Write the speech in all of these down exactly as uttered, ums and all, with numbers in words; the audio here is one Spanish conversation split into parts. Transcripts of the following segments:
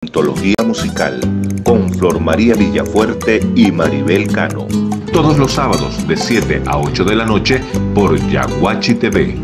Antología musical con Flor María Villafuerte y Maribel Cano. Todos los sábados de siete a ocho de la noche por Yaguachi T V.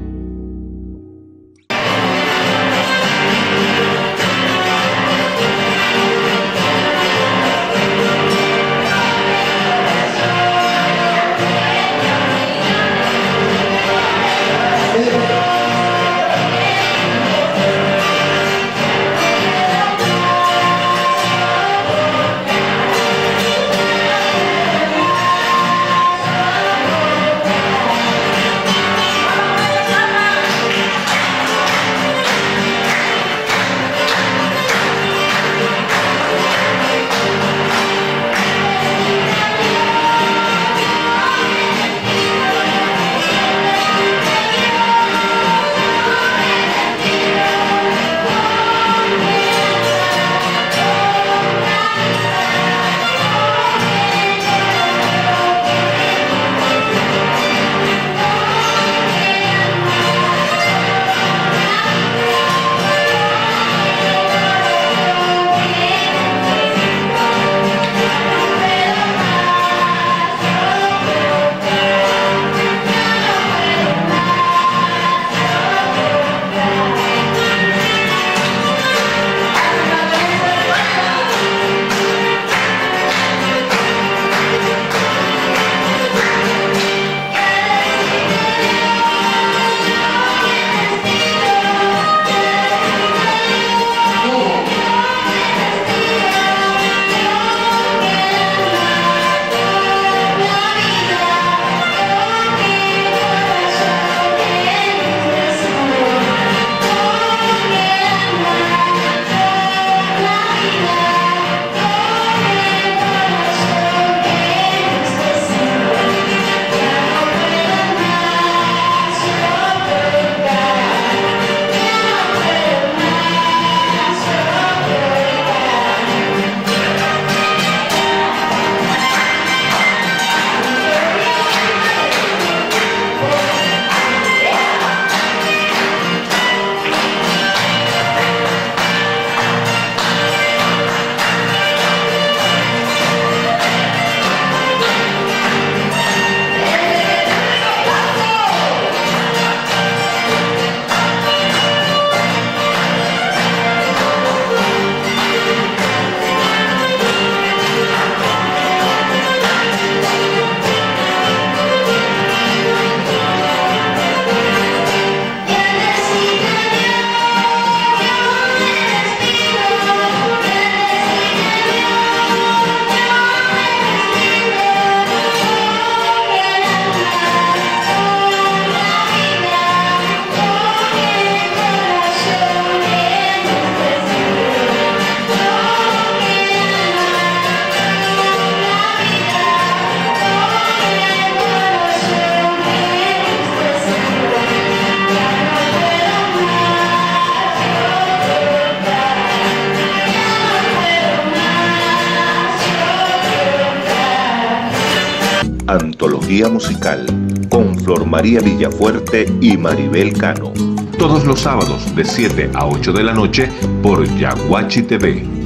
Antología musical con Flor María Villafuerte y Maribel Cano. Todos los sábados de siete a ocho de la noche por Yaguachi T V.